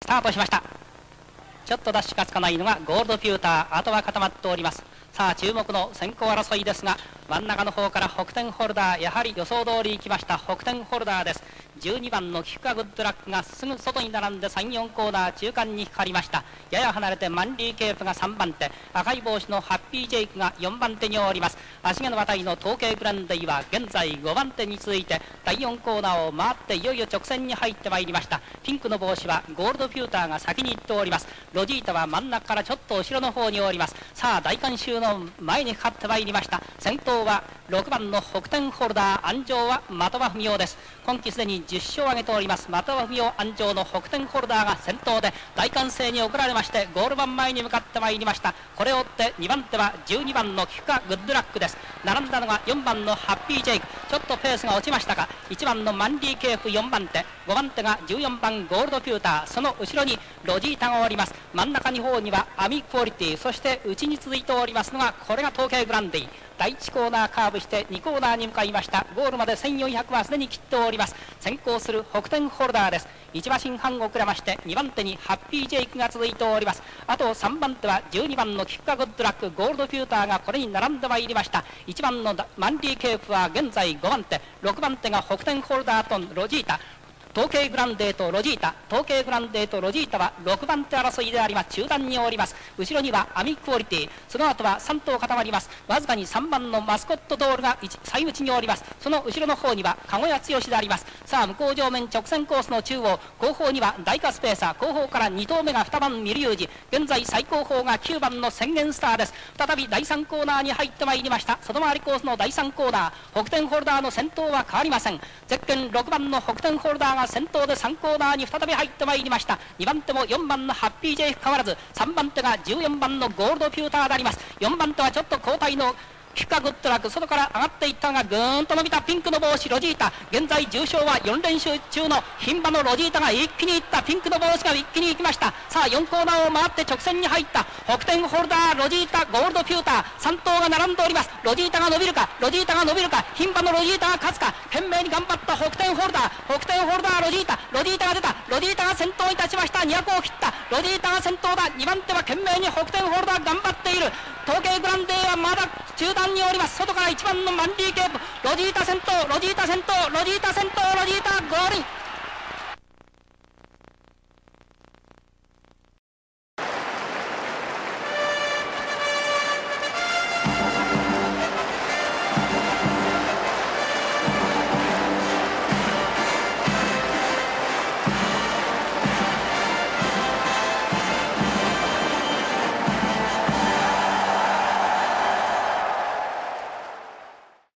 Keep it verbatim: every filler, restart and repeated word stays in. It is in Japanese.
タートしました。ちょっとダッシュがつかないのがゴールドフューター、あとは固まっております。さあ注目の先行争いですが、真ん中の方から北天ホルダー、やはり予想通り行きました北天ホルダーです。じゅうにばんのキクカグッドラックがすぐ外に並んでさん、よんコーナー中間にかかりました。やや離れてマンリーケープがさんばん手、赤い帽子のハッピージェイクがよんばん手におります。足毛の馬体の統計グランデイは現在ごばん手に続いてだいよんコーナーを回っていよいよ直線に入ってまいりました。ピンクの帽子はゴールドフューターが先に行っております。ロジータは真ん中からちょっと後ろの方におります。さあ大観衆の前にかかってまいりました。先頭はろくばんの北天ホルダー、安城は的場文雄です。今季すでにじゅっ勝を挙げております的場文雄、安城の北天ホルダーが先頭で大歓声に送られましてゴール板前に向かってまいりました。これを追ってにばん手はじゅうにばんのキクカグッドラックです。並んだのがよんばんのハッピージェイク、ちょっとペースが落ちましたがいちばんのマンリーケープよんばん手、ごばん手がじゅうよんばんゴールドフューター、その後ろにロジータがおります。真ん中に方にはアミクオリティ、そして内に続いておりますのがこれが統計グランディ。だいいちコーナーカーブしてにコーナーに向かいました。ゴールまでせんよんひゃくはすでに切っております。先行する北天ホルダーです。いち馬身半遅れましてにばん手にハッピージェイクが続いております。あとさんばん手はじゅうにばんのキクカグッドラック、ゴールドフューターがこれに並んでまいりました。いちばんのマンリーケープは現在ごばん手、ろくばん手が北天ホルダーとロジータ、統計グランデーとロジータ、統計グランデーとロジータはろくばん手争いであります。中段におります。後ろにはアミクオリティ、その後はさん頭固まります。わずかにさんばんのマスコットドールが最内におります。その後ろの方には籠谷剛であります。さあ向こう上面直線コースの中央、後方には大化スペーサー、後方からに頭目がにばんミルユージ、現在最後方がきゅうばんの宣言スターです。再びだいさんコーナーに入ってまいりました。外回りコースのだいさんコーナー、北天ホルダーの先頭は変わりません。ゼッケンろくばんの北天ホルダーが先頭でさんコーナーに再び入ってまいりました。にばん手もよんばんのハッピージェイク変わらず、さんばん手がじゅうよんばんのゴールドフューターであります。よんばん手はちょっと交代のキクカグッドラック、外から上がっていったがぐーんと伸びたピンクの帽子ロジータ、現在重賞はよん連勝中の牝馬のロジータが一気にいった。ピンクの帽子が一気に行きました。さあよんコーナーを回って直線に入った北天ホルダー、ロジータ、ゴールドフューター、さん頭が並んでおります。ロジータが伸びるか、ロジータが伸びるか、牝馬のロジータが勝つか、懸命に頑張った北天ホルダー、北天ホルダー、ロジータ、ロジータが出た、ロジータが先頭に立ちました。にひゃくを切った、ロジータが先頭だ。にばん手は懸命に北天ホルダー頑張っている。統計グランデーはまだ中段におります。外からいちばんのマンリーケープ、ロジータ先頭、ロジータ先頭、ロジータ先頭、ロジータゴールイン。